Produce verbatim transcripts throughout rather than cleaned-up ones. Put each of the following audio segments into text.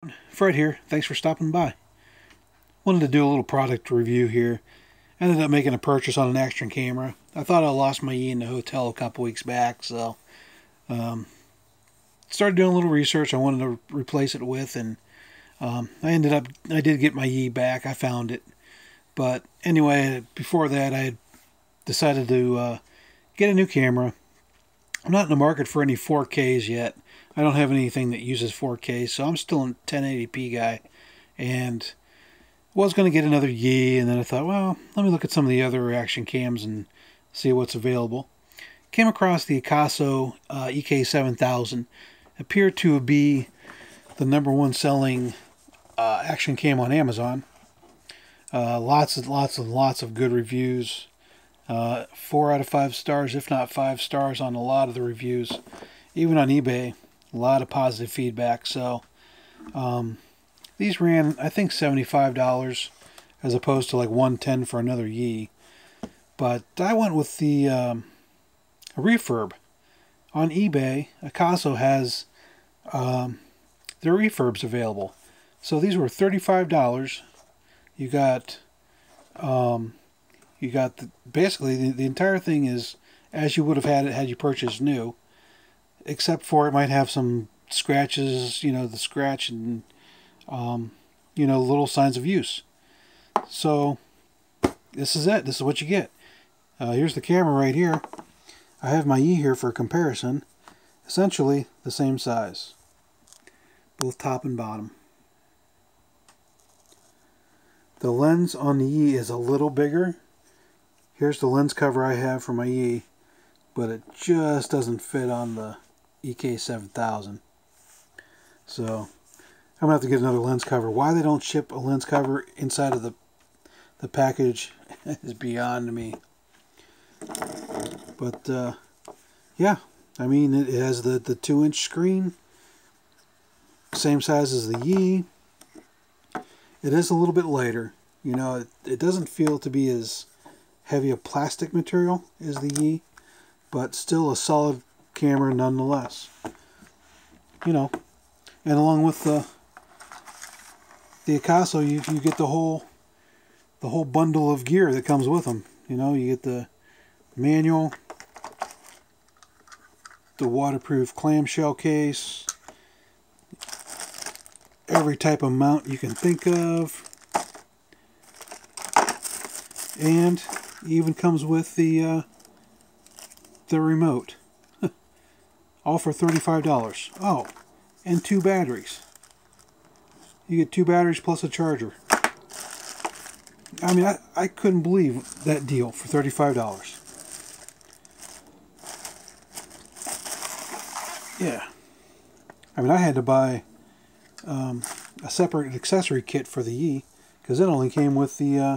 Fred here. Thanks for stopping by. Wanted to do a little product review here. Ended up making a purchase on an action camera. I thought I lost my E in the hotel a couple weeks back, so um, started doing a little research I wanted to replace it with, and um, I ended up, I did get my E back. I found it. But anyway, before that I had decided to uh, get a new camera. I'm not in the market for any four Ks yet. I don't have anything that uses four K, so I'm still a ten eighty p guy. And was going to get another Yi, and then I thought, well, let me look at some of the other action cams and see what's available. Came across the Akaso uh, E K seven thousand. Appeared to be the number one selling uh, action cam on Amazon. Uh, lots and lots and lots of good reviews. Uh, four out of five stars, if not five stars on a lot of the reviews. Even on eBay, a lot of positive feedback. So um, these ran, I think, seventy-five dollars as opposed to like one ten for another Yi. But I went with the um, a refurb. On eBay, Akaso has um, their refurbs available. So these were thirty-five dollars. You got um, you got the, basically the, the entire thing is as you would have had it had you purchased new, except for it might have some scratches, you know, the scratch and um, you know, little signs of use. So this is it. This is what you get. Uh, here's the camera right here. I have my E here for comparison. Essentially the same size, both top and bottom. The lens on the E is a little bigger. Here's the lens cover I have for my E, but it just doesn't fit on the E K seven thousand. So I'm gonna have to get another lens cover. Why they don't ship a lens cover inside of the the package is beyond me. But uh, yeah, I mean, it has the the two inch screen, same size as the Yi. It is a little bit lighter. You know, it, it doesn't feel to be as heavy a plastic material as the Yi, but still a solid camera nonetheless. You know, and along with the the Akaso, you you get the whole the whole bundle of gear that comes with them. You know, you get the manual, the waterproof clamshell case, every type of mount you can think of, and even comes with the uh, the remote. All for thirty-five dollars. Oh, and two batteries. You get two batteries plus a charger. I mean, I, I couldn't believe that deal for thirty-five dollars. Yeah. I mean, I had to buy um, a separate accessory kit for the Yi, because it only came with the uh,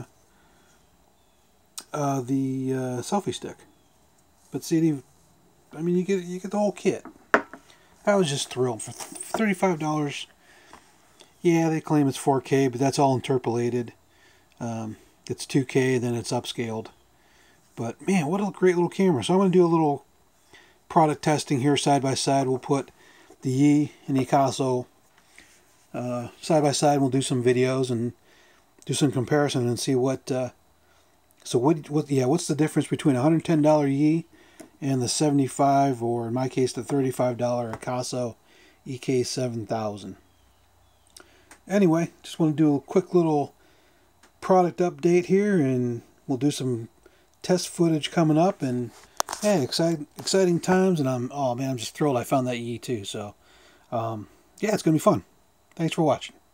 uh, the uh, selfie stick. But see, I mean, you get you get the whole kit. I was just thrilled for thirty-five dollars. Yeah, they claim it's four K, but that's all interpolated. Um, it's two K, then it's upscaled. But man, what a great little camera! So I'm going to do a little product testing here side by side. We'll put the Yi and the Akaso uh, side by side. We'll do some videos and do some comparison and see what. Uh, so what? What? Yeah, what's the difference between a one hundred ten dollar Yi and the seventy-five, or in my case, the thirty-five dollar Akaso E K seven thousand. Anyway, just want to do a quick little product update here, and we'll do some test footage coming up. And hey, exciting, exciting times, and I'm oh man, I'm just thrilled I found that Yi too. So um, yeah, it's gonna be fun. Thanks for watching.